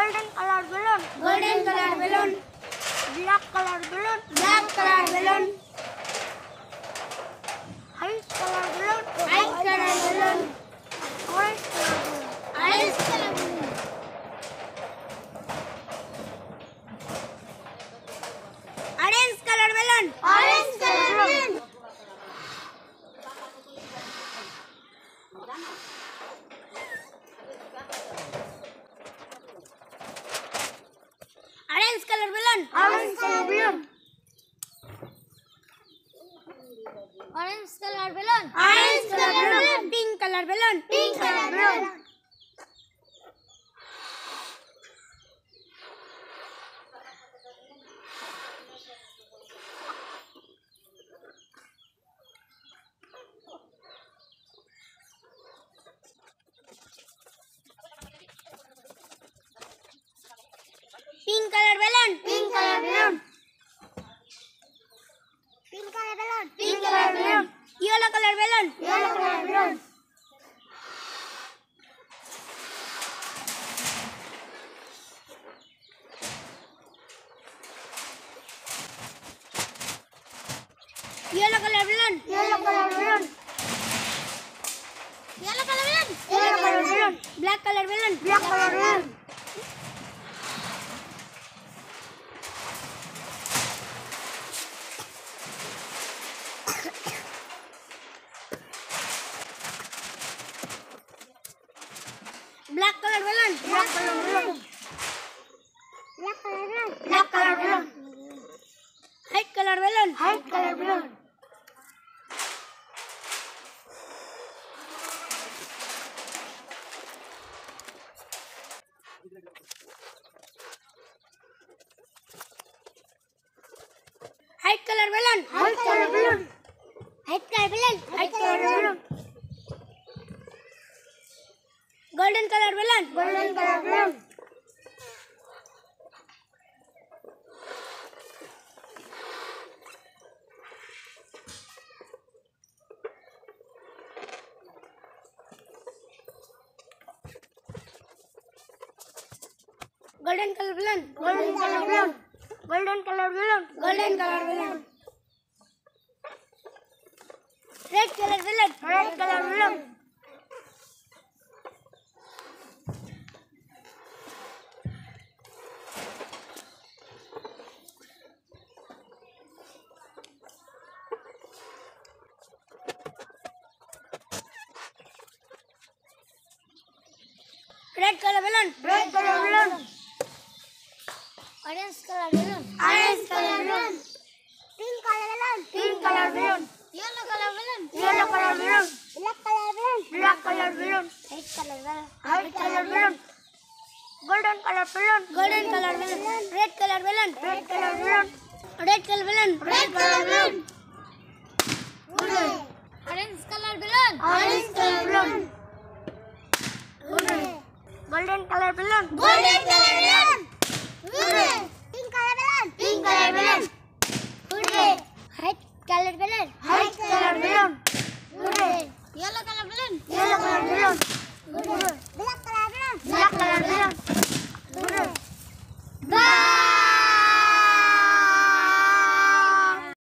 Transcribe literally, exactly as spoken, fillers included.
golden color balloon, golden color balloon, black color balloon, black color balloon, white color balloon, white color balloon, orange color balloon, orange color balloon, orange color balloon, orange color balloon, orange color balloon, orange color balloon, orange color balloon, orange color balloon, pink color balloon, pink color balloon, pink color balloon, pink color balloon, pink color balloon, pink color balloon, yellow color balloon, yellow color balloon, yellow color balloon, yellow color balloon, yellow color balloon, yellow color balloon, black color balloon, black color balloon, black color balloon, black color balloon, black color balloon, black color balloon, white color balloon, white color balloon, white color balloon, white color balloon, white color balloon, white color balloon, golden color balloon, golden color balloon, golden color balloon, golden color balloon, golden color balloon, golden color balloon, red color balloon, red color balloon, red color balloon, red color balloon, orange color balloon, orange color balloon, pink color balloon, pink color balloon, yellow color balloon, yellow color balloon, black color balloon, black color balloon, white color balloon, white color balloon, golden color balloon, golden color balloon, red color balloon, red color balloon, red color balloon, red color balloon, orange color balloon, orange color balloon, golden color balloon, golden